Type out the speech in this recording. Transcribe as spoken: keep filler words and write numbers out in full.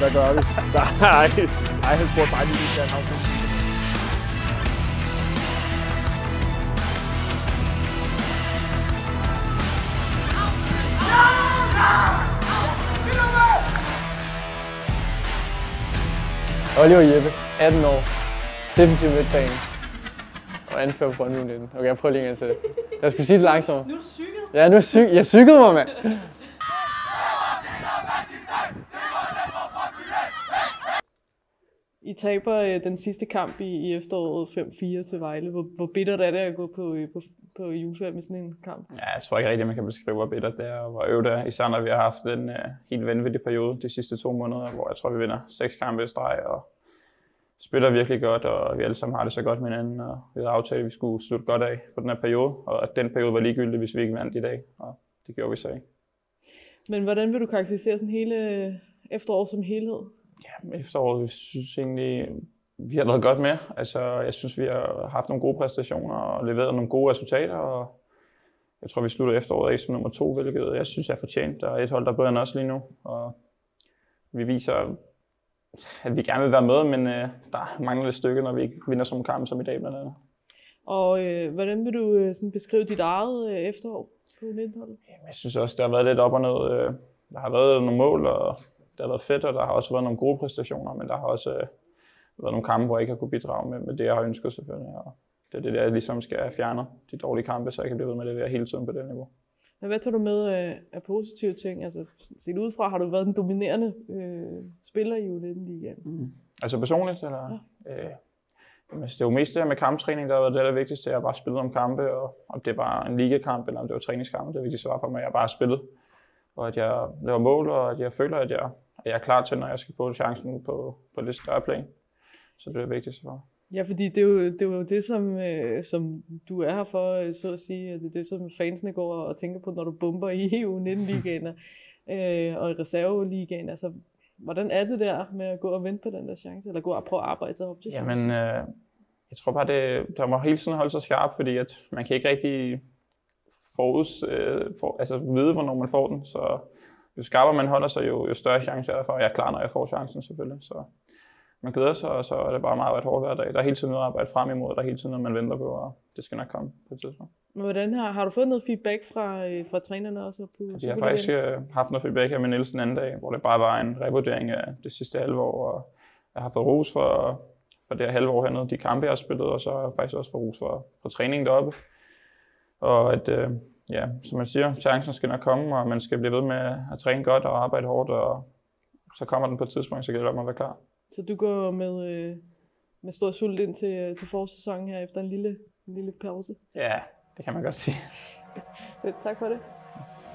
hvad gør vi? Nej, nej, han spurgte bare lige, hvis han har Oliver Jeppe, atten år, defensiv midtbane og anfører på Brøndby U nitten. Okay, jeg prøver lige en gang til. Jeg skulle sige det langsommere. Nu er du cyklet. Ja, nu er syg. Jeg cyklede mig, mand. I taber øh, den sidste kamp i, i efteråret fem fire til Vejle. Hvor, hvor bittert er det at gå på, på, på juleferie med sådan en kamp? Ja, jeg tror ikke rigtigt, man kan beskrive, hvor bittert det er og hvor øvet det er. Især når vi har haft en uh, helt vanvittig periode de sidste to måneder, hvor jeg tror, vi vinder seks kampe i streg og spiller virkelig godt, og vi alle sammen har det så godt med hinanden. Og vi havde aftalt, at vi skulle slutte godt af på den her periode, og at den periode var ligegyldig, hvis vi ikke vandt i dag, og det gjorde vi så ikke. Men hvordan vil du karakterisere sådan hele efteråret som helhed? Ja, efteråret, jeg synes egentlig, vi har været godt med. Altså, jeg synes, vi har haft nogle gode præstationer og leveret nogle gode resultater, og jeg tror, vi slutter efteråret af som nummer to, hvilket jeg synes er fortjent. Der er et hold, der er bedre end os lige nu, og vi viser, at vi gerne vil være med, men øh, der mangler lidt stykke, når vi ikke vinder sådan en kamp som i dag blandt andet. Og øh, hvordan vil du øh, sådan beskrive dit eget øh, efterår på U nitten-holdet? Jeg synes også, der har været lidt op og ned. Øh, der har været nogle mål, og det har været fedt, og der har også været nogle gode præstationer, men der har også øh, været nogle kampe, hvor jeg ikke har kunne bidrage med, med det, jeg har ønsket selvfølgelig. Og det er det, der jeg ligesom skal fjerne de dårlige kampe, så jeg kan blive ved med at levere hele tiden på det niveau. Men hvad tager du med øh, af positive ting? Altså, set udefra har du været den dominerende øh, spiller i U nitten-ligaen. Mm. Altså personligt? Eller? Ja. Øh, jamen, det er jo mest det her med kamptræning, der har været det, der er vigtigste. Jeg har bare spillet om kampe, og om det var en ligakamp, eller om det var træningskamp, det er vigtigt svar for mig, at jeg bare har spillet. Og at jeg laver mål, og at jeg føler, at jeg, at jeg er klar til, når jeg skal få chancen på, på lidt større plan. Så det er det vigtigste for mig. Ja, fordi det er jo det, er jo det som, øh, som du er her for, så at sige. Det er det, som fansene går og tænker på, når du bomber i U nitten-ligaen øh, og i reserveligaen. Altså, hvordan er det der med at gå og vente på den der chance, eller gå og prøve at arbejde sig op til chancen? Jamen, øh, jeg tror bare, det, der må hele tiden holde sig skarp, fordi at man kan ikke rigtig foruds, øh, for, altså vide, hvornår man får den. Så jo skarpere man holder sig, jo, jo større chance er der for, og jeg er klar, når jeg får chancen selvfølgelig. Så man glæder sig, og så er det bare meget arbejde hårdt hver dag. Der er hele tiden noget at arbejde frem imod, der er hele tiden noget, man venter på, og det skal nok komme på et tidspunkt. Men hvordan har, har du fået noget feedback fra, øh, fra trænerne også? På jeg har faktisk øh, haft noget feedback her med Nielsen anden dag, hvor det bare var en revurdering af det sidste halve år, og jeg har fået ros for, for det her halve år hernede, de kampe, jeg har spillet, og så har jeg faktisk også fået ros for, for træningen deroppe. Og at, øh, ja, som man siger, chancen skal nok komme, og man skal blive ved med at træne godt og arbejde hårdt, og så kommer den på et tidspunkt, så gælder det om at være klar. Så du går med, øh, med stor sult ind til, til forårssæsonen her efter en lille, en lille pause? Ja, det kan man godt sige. Tak for det.